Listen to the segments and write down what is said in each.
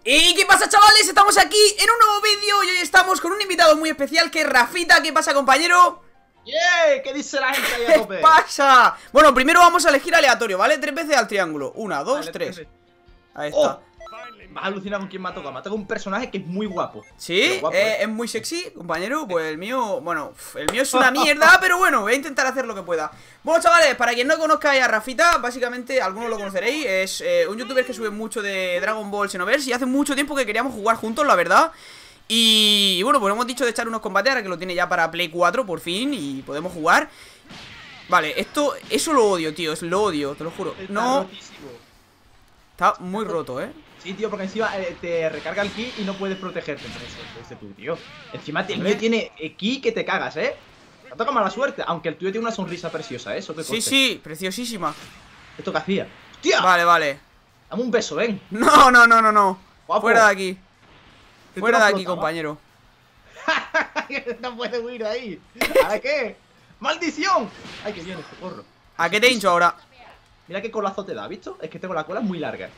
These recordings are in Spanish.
¿Y qué pasa, chavales? Estamos aquí en un nuevo vídeo y hoy estamos con un invitado muy especial que es Rafita. ¿Qué pasa, compañero? ¡Yeah! ¿Qué dice la gente ahí a tope? ¿Qué pasa? Bueno, primero vamos a elegir aleatorio, ¿vale? 3 veces al triángulo. 1, 2, Vale, 3. Ahí ¡Oh! está. Vas a alucinar con quién me ha tocado. Me ha tocado un personaje que es muy guapo. ¿Sí? Guapo, Es muy sexy, compañero. Pues el mío, bueno, el mío es una mierda, pero bueno, voy a intentar hacer lo que pueda. Bueno, chavales, para quien no conozca a Rafita, básicamente algunos lo conoceréis. Es un youtuber que sube mucho de Dragon Ball Xenoverse y hace mucho tiempo que queríamos jugar juntos, la verdad. Y bueno, pues hemos dicho de echar unos combates ahora que lo tiene ya para Play 4 por fin y podemos jugar. Vale, eso lo odio, tío, lo odio, te lo juro. Está rotísimo. Está muy roto, Sí, tío, porque encima te recarga el ki y no puedes protegerte entre ese tú, tío. Encima el mío tiene ki que te cagas, Te toca mala suerte, aunque el tuyo tiene una sonrisa preciosa, eso te Sí, sí, preciosísima. ¿Esto qué hacía? ¡Hostia! Vale, vale. Dame un beso, ven. No, no, no, no, no. Guapo. Fuera de aquí. Fuera de aquí, flota, compañero. No puedes huir de ahí. ¿Ahora qué? ¡Maldición! Ay, que viene, socorro. ¿A qué te hincho ahora? Mira qué colazo te da, ¿visto? Es que tengo la cola muy larga.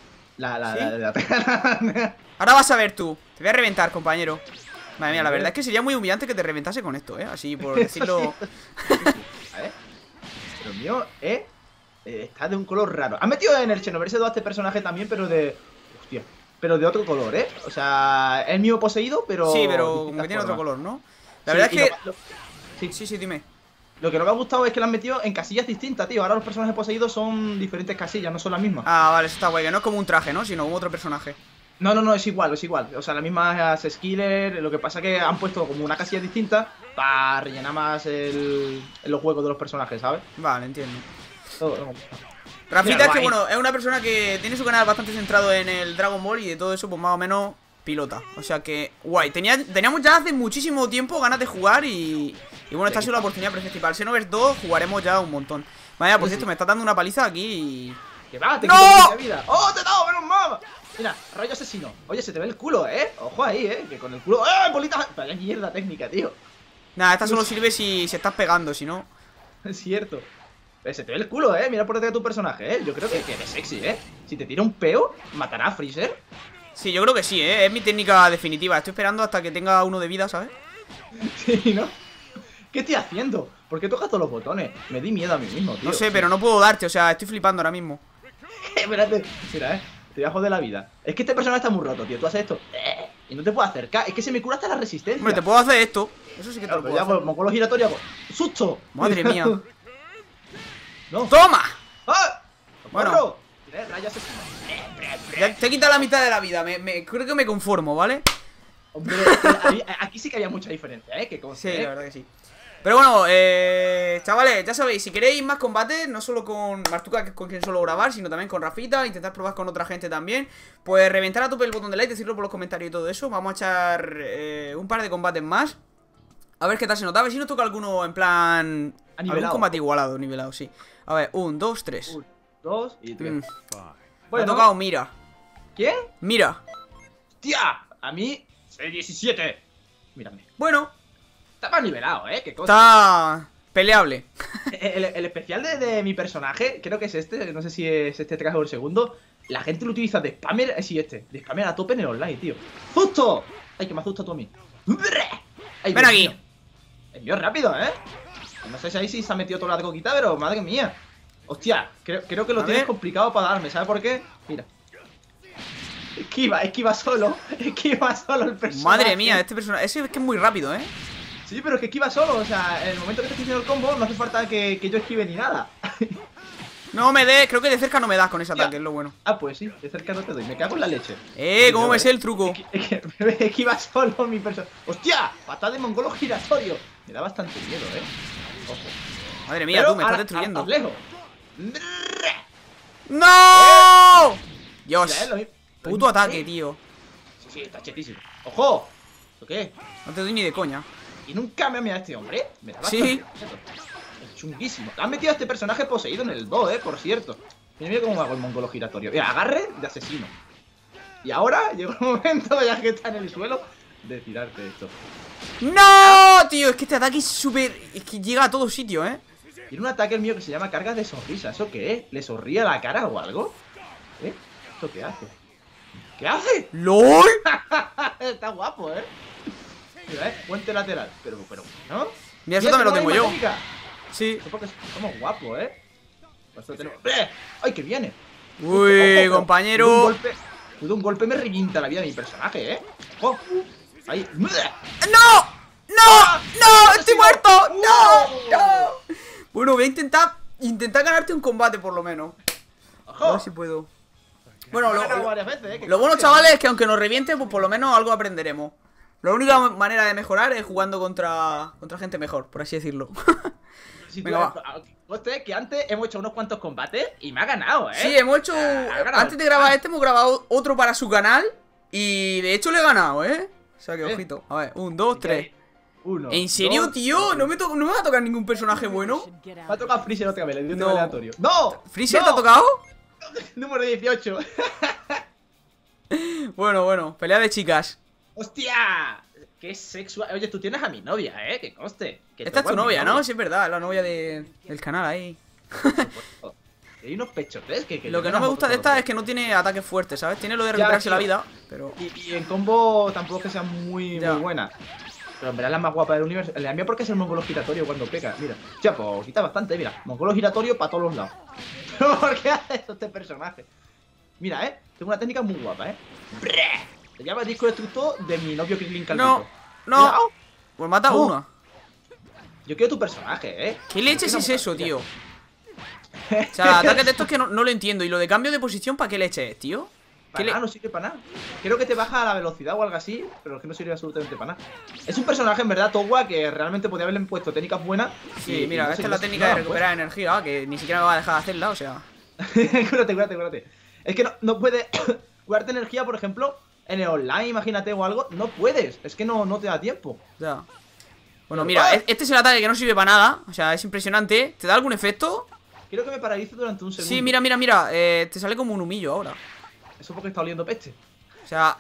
Ahora vas a ver tú. Te voy a reventar, compañero. Madre mía, la verdad es que sería muy humillante que te reventase con esto, así por decirlo. A ver. Pero el mío, está de un color raro. Han metido en el Xenoverse 2 a este personaje también, pero de... Hostia. Pero de otro color, O sea, es el mismo poseído, pero... Sí, pero como que tiene otro color, ¿no? La verdad es que... Sí, dime. Lo que no me ha gustado es que lo han metido en casillas distintas, tío. Ahora los personajes poseídos son diferentes casillas, no son las mismas. Ah, vale, eso está guay, que no es como un traje, ¿no? Sino como otro personaje. No, es igual, es igual. O sea, las mismas skillers. Lo que pasa es que han puesto como una casilla distinta para rellenar más los juegos de los personajes, ¿sabes? Vale, entiendo. Todo. Rafita es que, bueno, es una persona que tiene su canal bastante centrado en el Dragon Ball y de todo eso, pues más o menos pilota. O sea que, guay. Teníamos ya hace muchísimo tiempo ganas de jugar y bueno, esta ha sido la oportunidad perfecta. Y para el Xenoverse 2 jugaremos ya un montón. Vaya, pues esto me está dando una paliza aquí y... ¡Que va! ¡Te ¡No! quito de vida! ¡Oh, te he dado! ¡Menos mal! Mira, rayo asesino. Oye, se te ve el culo, Ojo ahí, que con el culo... ¡Bolita! Vaya mierda técnica, tío. Nada, esta solo sirve si estás pegando, si no... Es cierto. Se te ve el culo, Mira por detrás de tu personaje, Yo creo que eres sexy, Si te tira un peo, matará a Freezer. Sí, yo creo que sí, Es mi técnica definitiva. Estoy esperando hasta que tenga uno de vida, ¿sabes? Sí, ¿no? ¿Qué estoy haciendo? ¿Por qué tocas todos los botones? Me di miedo a mí mismo, tío. No sé, pero no puedo darte, o sea, estoy flipando ahora mismo. Espérate, mira, te voy a joder la vida. Es que este personaje está muy roto, tío. Tú haces esto y no te puedo acercar. Es que se me cura hasta la resistencia. Hombre, te puedo hacer esto. Eso sí que te lo puedo hacer. Como con los giratorios hago ¡susto! Madre mía. No. ¡Toma! ¡Ah! Bueno. Rayo asesino. Ya te he quitado la mitad de la vida. Creo que me conformo, ¿vale? Hombre, aquí sí que había mucha diferencia, que sí, la verdad que sí. Pero bueno, chavales, ya sabéis, si queréis más combates, no solo con Martuka, que es con quien suelo grabar, sino también con Rafita, intentar probar con otra gente también, pues reventar a tope el botón de like, decirlo por los comentarios y todo eso. Vamos a echar un par de combates más. A ver qué tal se nota, a ver si nos toca alguno en plan... Algún combate igualado, nivelado, sí. A ver, 1, 2, 3. 1, 2 y 3. Me ha tocado Mira. ¿Quién? Mira. ¡Tía! A mí, soy 17. Mírame. Bueno. Está más nivelado, qué cosa. Está peleable. El especial de mi personaje, creo que es este, no sé si es este traje o el segundo. La gente lo utiliza de spammer, de spammer a tope en el online, tío. ¡Justo! Ay, que me asusta tú a mí. Ay, ven aquí. El mío es rápido, No sé si ahí sí se ha metido toda la coquita, pero madre mía. Hostia, creo que lo tienes complicado para darme, ¿sabes por qué? Mira. Esquiva solo. Esquiva solo el personaje. Madre mía, este personaje. Ese es que es muy rápido, Sí, pero es que esquiva solo. O sea, en el momento que te estoy haciendo el combo, no hace falta que yo esquive ni nada. No me des, creo que de cerca no me das con ese ataque, es lo bueno. Ah, pues sí, de cerca no te doy. Me cago en la leche. ¿Cómo me sé el truco? Esquiva solo mi personaje. ¡Hostia! Patada de mongolo giratorio. Me da bastante miedo, Ojo. Madre mía, tú me estás destruyendo. Lejos. ¡No! Dios. Mira, Puto ataque, tío. Sí, está chetísimo. ¡Ojo! ¿Lo qué? No te doy ni de coña. Y nunca me ha mirado este hombre. Me da sí. Miedo. Es chunguísimo. Han metido a este personaje poseído en el 2, por cierto. Mira cómo hago el mongolo giratorio. Mira, agarre de asesino. Y ahora llegó el momento, ya que está en el suelo, de tirarte esto. ¡No! Tío, es que este ataque es súper... Es que llega a todos sitios, Tiene un ataque el mío que se llama carga de sonrisa. ¿Eso qué es? ¿Le sonríe la cara o algo? ¿Esto qué hace? ¿Qué hace? ¡LOL! Está guapo, Mira, puente lateral. Pero, ¿no? Mira, eso también lo tengo yo. Técnica. Sí. Eso porque somos guapos, Por eso tenemos... ¡Ay, que viene! Uy, compañero. Un golpe me revienta la vida de mi personaje, ¡Oh! Ahí. ¡No! ¡No! ¡No! ¡Estoy muerto! ¡No! ¡No! Bueno, voy a intentar ganarte un combate por lo menos. A ver si puedo. Bueno, lo bueno, chavales, es que aunque nos reviente, pues por lo menos algo aprenderemos. La única manera de mejorar es jugando contra gente mejor, por así decirlo. Si Venga, va. Usted que antes hemos hecho unos cuantos combates y me ha ganado, Sí, hemos hecho... Antes de grabar este, hemos grabado otro para su canal. Y de hecho le he ganado, O sea que ojito. A ver, 1, 2, 3. ¿En serio, tío? ¿No me va a tocar ningún personaje bueno? Me ha tocado Freezer otra vez, le dio un No. aleatorio. ¡No! ¿Freezer te ha tocado? Número 18. Bueno, pelea de chicas. ¡Hostia! ¡Qué sexual! Oye, tú tienes a mi novia, que conste. Que Esta es tu novia, ¿no? Sí, es verdad, la novia del canal ahí. Hay unos pechotes que lo que no me gusta de esta es que no tiene ataques fuertes, ¿sabes? Tiene lo de recuperarse la vida, pero... Y en combo tampoco es que sea muy buena. Pero en verdad es la más guapa del universo. La mía porque es el mongolo giratorio cuando pega. Mira, ya, pues quita bastante, mira. Mongolo giratorio para todos los lados. ¿Por qué hace esto este personaje? Mira, tengo una técnica muy guapa, Se llama disco destructor de mi novio Krillin Calvito. No. Pues mata a una. Yo quiero tu personaje, ¿Qué leches es eso, tío? O sea, ataques de estos que no lo entiendo. ¿Y lo de cambio de posición para qué leche es, tío? Para nada, no sirve para nada. Creo que te baja la velocidad o algo así, pero es que no sirve absolutamente para nada. Es un personaje, en verdad, Towa, que realmente podría haberle puesto técnicas buenas. Sí, mira, esta es la técnica de recuperar energía, que ni siquiera me va a dejar de hacerla, o sea. Cúrate. Es que no puedes curarte energía, por ejemplo, en el online, imagínate, o algo. No puedes, es que no te da tiempo. Ya. Bueno, mira, este es el ataque que no sirve para nada. O sea, es impresionante. ¿Te da algún efecto? Quiero que me paralice durante un segundo. Sí, mira. Te sale como un humillo ahora. Eso porque está oliendo peste. O sea...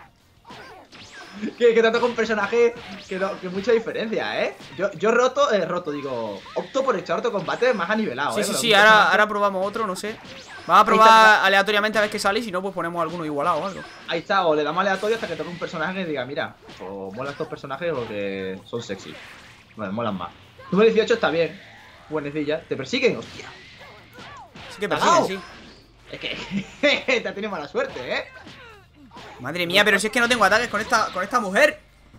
que te toca un personaje que mucha diferencia, Yo opto por echar otro combate más anivelado, Sí, ahora probamos otro, no sé. Vamos a probar aleatoriamente a ver qué sale y si no, pues ponemos alguno igualado o algo. Ahí está, o le damos aleatorio hasta que toque un personaje y diga, mira, o mola estos personajes porque son sexy. Bueno, molan más. Número 18 está bien. Buenecilla. ¿Te persiguen? Hostia. Sí que persiguen, sí. Es que te ha tenido mala suerte, Madre mía, pero si es que no tengo ataques con esta mujer.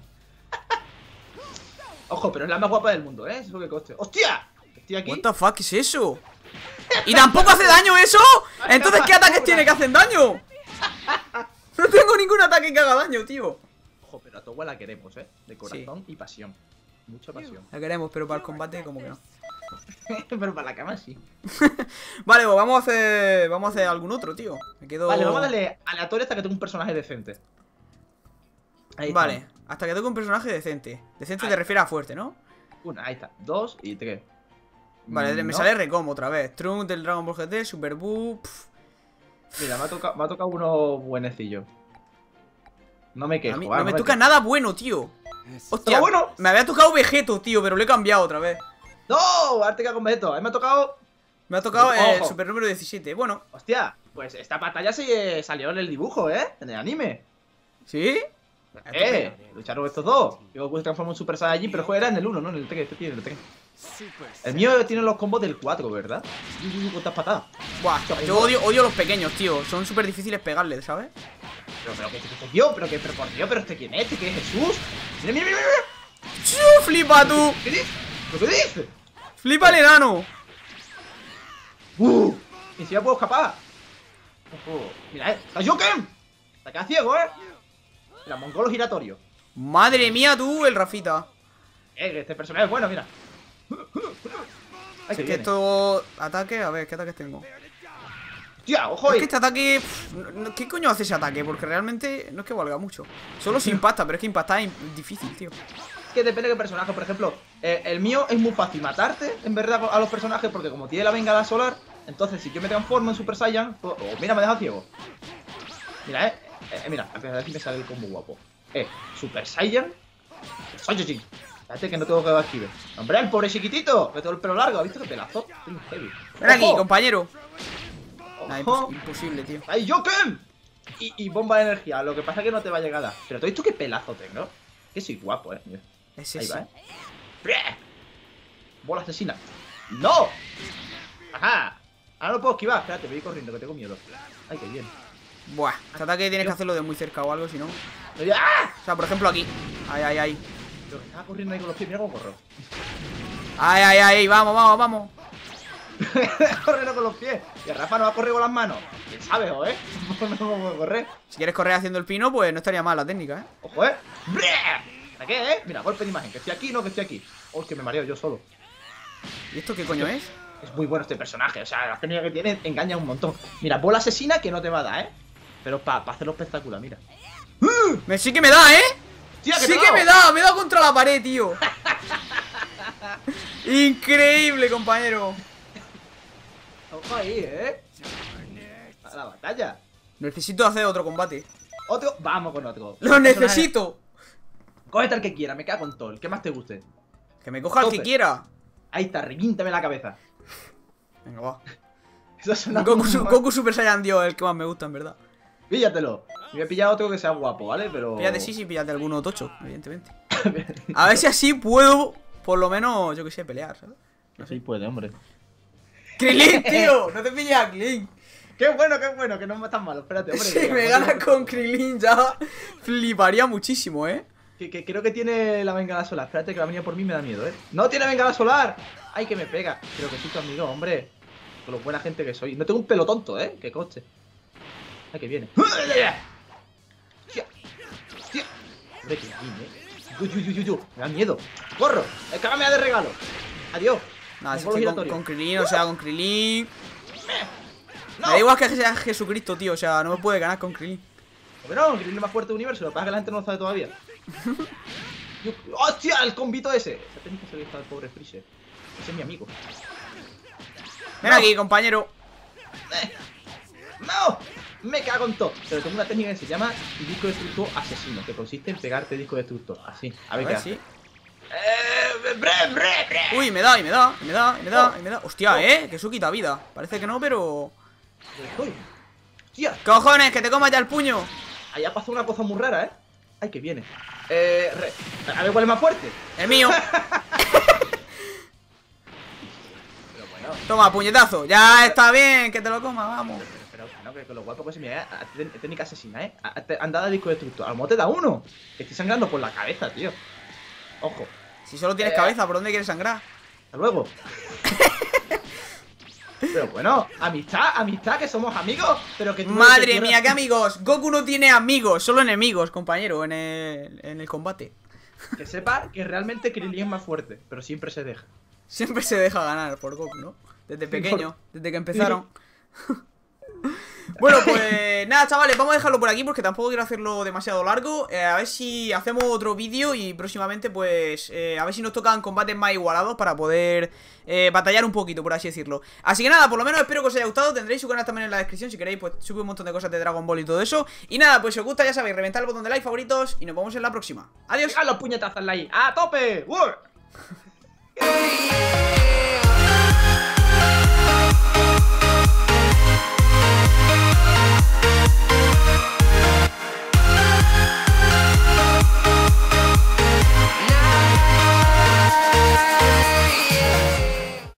Ojo, pero es la más guapa del mundo, eso que coste. ¡Hostia! Estoy aquí. What the fuck, ¿qué es eso? ¿Y tampoco hace daño eso? Entonces, ¿qué ataques tiene que hacen daño? No tengo ningún ataque que haga daño, tío. Ojo, pero a Towa la queremos, de corazón y pasión. Mucha pasión. La queremos, pero para el combate como que no. Pero para la cama sí. Vale, pues vamos a hacer algún otro, tío. Vale, vamos a darle aleatorio hasta que tenga un personaje decente. Vale, hasta que tenga un personaje decente. Decente te refiere a fuerte, ¿no? Ahí está, 2 y 3. Vale, me sale Recom otra vez. Trunk del Dragon Ball GT, Super Buu. Mira, me ha tocado uno buenecillo. No me quejo. No me toca nada bueno, tío. Hostia, bueno. Me había tocado Vegeto, tío, pero lo he cambiado otra vez. ¡No! Ahora te cago con Vegeto. A mí me ha tocado... el super número 17. Bueno. Hostia, pues esta batalla se salió en el dibujo, en el anime. ¿Sí? Lucharon estos dos. Yo pues transformo en Super Saiyajin, pero era en el 1, no en el 3. Este tiene el 3. El mío tiene los combos del 4, ¿verdad? ¿Cuántas patadas? Buah, yo odio los pequeños, tío. Son súper difíciles pegarles, ¿sabes? Pero este quién es, ¿qué es Jesús? Mira. ¡Flipa tú! ¿Qué dices? ¿Lo que dices? ¡Flipa el enano! Ni siquiera puedo escapar. Mira, ¡está Joken! Te quedas ciego, Mira, mongolo giratorio. Madre mía, tú, el Rafita. Este personaje es bueno, mira. Es que esto... Ataque, a ver, ¿qué ataques tengo? Tía, ojo. Es que este ataque... ¿Qué coño hace ese ataque? Porque realmente no es que valga mucho. Solo se impacta, pero es que impactar es difícil, tío. Es que depende de qué personaje. Por ejemplo, el mío es muy fácil matarte, en verdad, a los personajes, porque como tiene la bengala solar, entonces si yo me transformo en Super Saiyan, pues, mira, me deja ciego. Mira, mira, a ver si me sale el combo guapo. Super Saiyan Saiyajin. Espérate que no tengo que dar esquive. Hombre, el pobre chiquitito, que todo el pelo largo, ¿has visto qué pelazo? Heavy. Ven aquí, compañero. Ojo. Imposible, tío. ¡Ay, Joken! y bomba de energía. Lo que pasa es que no te va a llegar a dar. Pero ¿tú has visto qué pelazo tengo? Que soy guapo, mira. Ese Ahí sí. va, Bola asesina. ¡No! ¡Ajá! Ahora no puedo esquivar. Espérate, voy corriendo, que tengo miedo. Ay, qué bien. Buah, este ataque tienes que hacerlo de muy cerca o algo, si no. ¡Ah! O sea, por ejemplo aquí. Ay, ay, ay. Pero que estaba corriendo ahí con los pies. Mira cómo corro. Ay, ay, ay, vamos, vamos, vamos. Corriendo con los pies. Y el Rafa no va a correr con las manos. ¿Quién sabe, ¿eh? No puedo correr. Si quieres correr haciendo el pino, pues no estaría mal la técnica, ¿eh? Ojo, ¿A qué, Mira, golpe de imagen. Que estoy aquí, no, que estoy aquí. Oh, que me mareo yo solo. ¿Y esto qué coño es? Es muy bueno este personaje. O sea, la técnica que tiene engaña un montón. Mira, bola asesina que no te va a dar, ¿eh? Pero para hacerlo espectacular, mira. Sí que me da, ¿eh? Tía, Sí que me da contra la pared, tío. Increíble, compañero. Ojo ahí, A la batalla. Necesito hacer otro combate. Otro, vamos con otro. ¡Lo necesito! Cógete al que quiera, me cago en todo. El que más te guste. Que me coja el que Tope. quiera. Ahí está, revíntame la cabeza. Venga, va. Eso suena Goku Super Saiyan Dios, el que más me gusta, en verdad. Píllatelo. Me voy a pillar otro que sea guapo, ¿vale? Pero... Píllate, sí, píllate alguno tocho, evidentemente. A ver si así puedo, por lo menos, yo que sé, pelear, ¿sabes? No sé si puede, hombre. ¡Krillin, tío! No te pilles a Krillin. Qué bueno, que no es tan malo. Espérate, hombre. Si me ganas con Krillin ya fliparía muchísimo, ¿eh? Que creo que tiene la bengala solar. Espérate, que va a venir por mí, me da miedo, ¿eh? ¡No tiene bengala solar! ¡Ay, que me pega! Creo que soy tu amigo, hombre. Con lo buena gente que soy. No tengo un pelo tonto, ¿eh? Que coche. ¡Ay, que viene! ¡Tía! ¡Tía! Hombre, que viene, me da miedo. ¡Corro! ¡El que me da de regalo! ¡Adiós! Nada, si Mongolo es que giratorio. con Krillin, o sea, con Krillin. ¡No! Me da igual que sea Jesucristo, tío, o sea, no me puede ganar con Krillin. Porque no, Krillin es el más fuerte del universo. Lo que pasa es que la gente no lo sabe todavía. ¡Hostia! El combito ese. Esa técnica se le está al pobre Freezer. Ese es mi amigo. Ven No. aquí, compañero. ¡No! Me cago en todo. Pero tengo una técnica que se llama disco destructor asesino, que consiste en pegarte disco destructor. Así. A ver qué hace. sí. bre. Uy, me da, y me da, y me da, y me da, y me da. Hostia, que eso quita vida. Parece que no, pero. Uy. Hostia. ¡Cojones, que te comas ya el puño! Allá pasó una cosa muy rara, ¿eh? Ay, que viene. A ver cuál es más fuerte. El mío. Pero bueno. Toma, puñetazo. Ya está bien, que te lo comas, vamos. Pero no, que con lo guapo que se me técnica asesina, ¿eh? Han dado disco destructor. A lo mejor te da uno. Que estoy sangrando por la cabeza, tío. Ojo. Si solo tienes cabeza, ¿por dónde quieres sangrar? Hasta luego. Pero bueno, amistad, que somos amigos. Pero que tú Madre mía, qué amigos. Goku no tiene amigos, solo enemigos, compañero, en el combate. Que sepa que realmente Krillin es más fuerte, pero siempre se deja. Siempre se deja ganar por Goku, ¿no? Desde pequeño, desde que empezaron. Bueno, pues nada, chavales, vamos a dejarlo por aquí porque tampoco quiero hacerlo demasiado largo. A ver si hacemos otro vídeo y próximamente, pues, a ver si nos tocan combates más igualados para poder batallar un poquito, por así decirlo. Así que nada, por lo menos espero que os haya gustado. Tendréis su canal también en la descripción si queréis, pues sube un montón de cosas de Dragon Ball y todo eso. Y nada, pues si os gusta, ya sabéis, reventad el botón de like, favoritos y nos vemos en la próxima. Adiós. ¡Pega los puñetazos ahí! ¡A tope! ¡Wow!